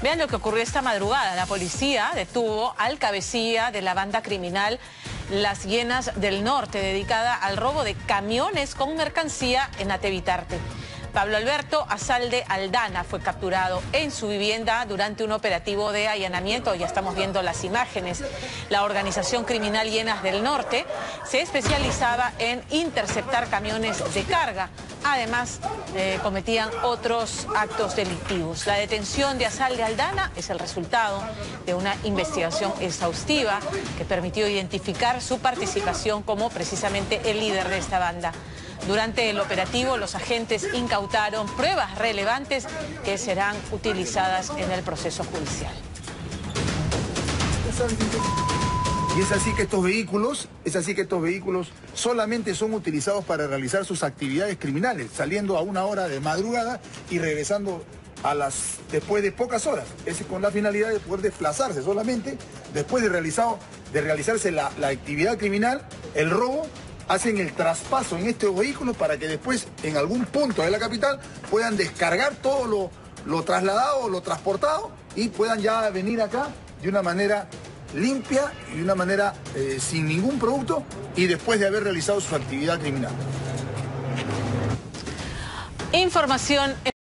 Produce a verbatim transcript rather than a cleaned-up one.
Vean lo que ocurrió esta madrugada. La policía detuvo al cabecilla de la banda criminal Las Hienas del Norte, dedicada al robo de camiones con mercancía en Atevitarte. Pablo Alberto Azalde Aldana fue capturado en su vivienda durante un operativo de allanamiento. Ya estamos viendo las imágenes. La organización criminal Hienas del Norte se especializaba en interceptar camiones de carga. Además, eh, cometían otros actos delictivos. La detención de Azalde Aldana es el resultado de una investigación exhaustiva que permitió identificar su participación como precisamente el líder de esta banda. Durante el operativo, los agentes incautaron pruebas relevantes que serán utilizadas en el proceso judicial. Y es así que estos vehículos, es así que estos vehículos solamente son utilizados para realizar sus actividades criminales, saliendo a una hora de madrugada y regresando a las después de pocas horas. Es con la finalidad de poder desplazarse solamente después de realizado de realizarse la, la actividad criminal, el robo. Hacen el traspaso en estos vehículos para que después en algún punto de la capital puedan descargar todo lo, lo trasladado, lo transportado y puedan ya venir acá de una manera limpia y de una manera eh, sin ningún producto y después de haber realizado su actividad criminal. Información.